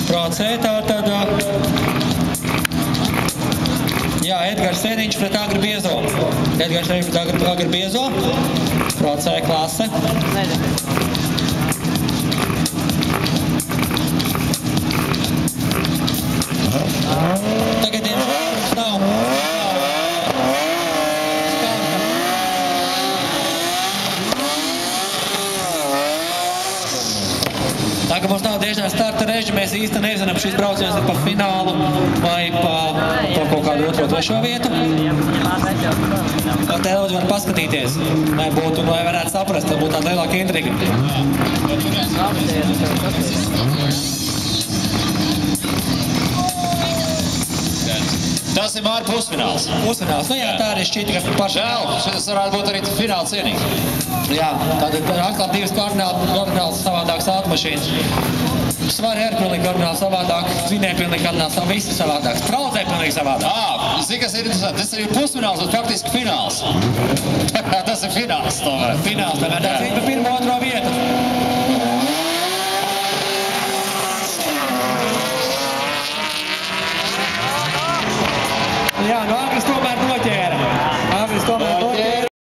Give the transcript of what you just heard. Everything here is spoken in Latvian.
Prācē, tātad... Jā, Edgars Sēniņš pret Agri Biezo. Edgars Sēniņš pret Agri Biezo. Prācē klase. Tagad nav. Tagad mums nav tieši starta reži, mēs īsti nezinām, šis brauciens ir pa finālu vai pa kaut kādu otro trešo vietu. Te lūdzu var paskatīties, lai varētu saprast, lai būtu tāda lielāka intriga. Tas ir Māri pusfināls. Pusfināls, nu jā, tā arī šķita, ka paši... Žēl, šitas varētu būt arī fināla cienīgi. Jā, tātad atkal divas kardināls savādākas automašīnas. Svari arī pilnīgi kardināli savādāk, zvinēja pilnīgi kardināli savādāk, visi savādāk, traudzē pilnīgi savādāk. Zini, kas ir interesanti, tas ir pusfināls, bet faktiski fināls. Tas ir fināls, tomēr. Fināls, tomēr tā cīņa pa pirmo otro vietu. Jā, nu